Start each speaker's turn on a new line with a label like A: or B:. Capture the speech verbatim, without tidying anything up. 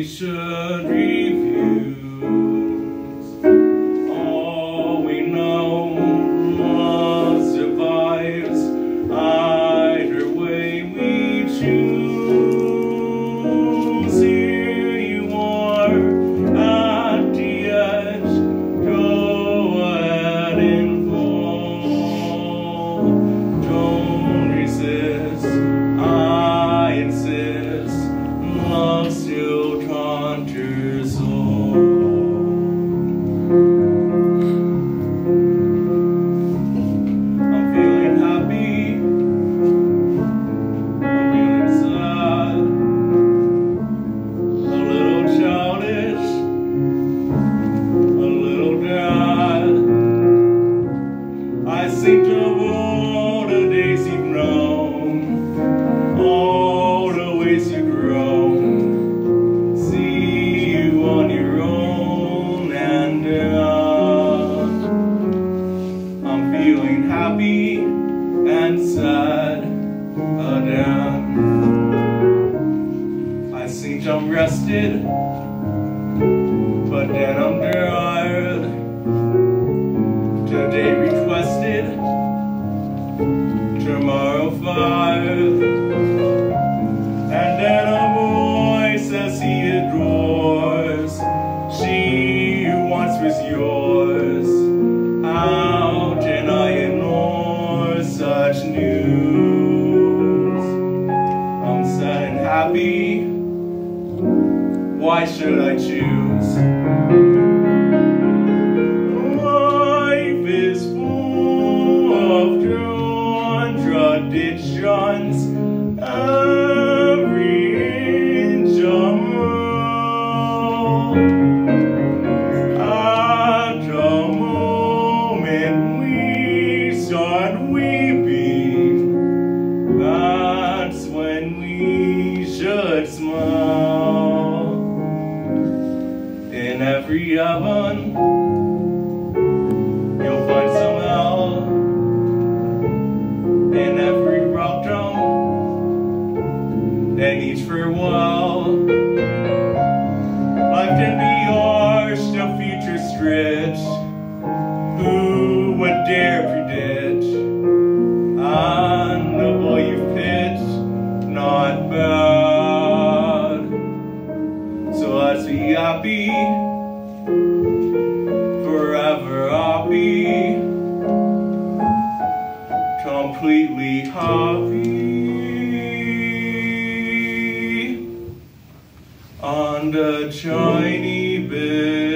A: we should refuse. All we know, love survives either way we choose. Here you are at the edge, go ahead and fall. Don't resist, I insist, love still conjures all. I'm feeling happy, I'm feeling sad, a little childish, a little sad. I think of all the days you've known, all the ways you've grown. See you on your own, and uh, I'm feeling happy and sad again. I think I'm rested, but then I'm tired. Today requested, tomorrow fired. And then a voice says he adores, she who once was yours. How can I ignore such news? I'm sad and happy, why should I choose? Life is full of contradictions, every inch a mile. At the moment we start weeping, that's when we should smile. In every heaven, you'll find some hell. In every rock drum, and each farewell. Life can be harsh, the future stretched. Who would dare predict? And the boy you've pitched, not bad. So let's be happy, forever happy, completely happy. On the shiny bed.